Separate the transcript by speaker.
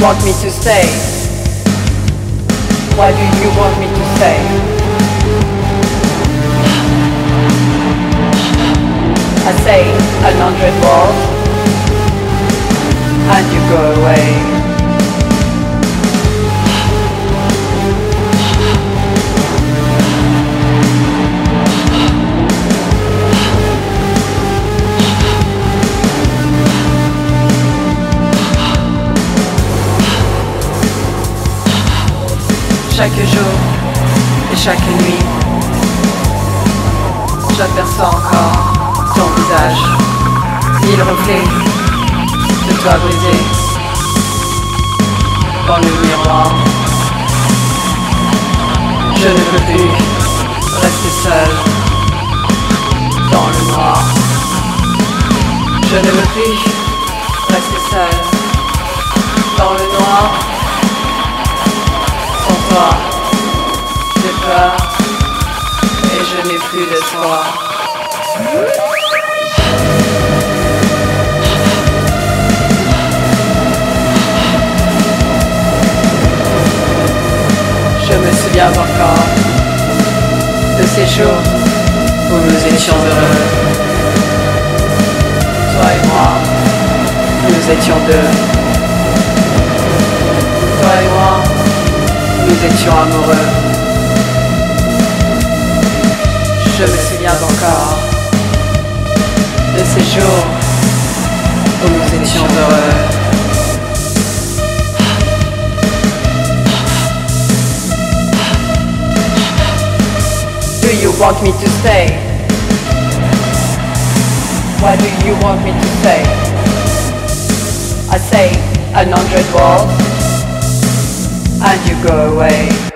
Speaker 1: want me to stay? Why do you want me to stay? I say 100 words and you go away. Chaque jour et chaque nuit, j'aperçois encore ton visage, mille reflets de toi brisé dans le miroir. Je ne peux plus rester seul dans le noir. Je ne veux plus rester seul dans le noir. Sans toi, j'ai peur et je n'ai plus d'espoir. Je me souviens encore de ces jours où nous étions heureux. Toi et moi, nous étions deux. Toi et moi, nous étions amoureux. Je me souviens encore de ces jours où nous étions heureux. Do you want me to stay? Why do you want me to stay? I say 100 words and you go away.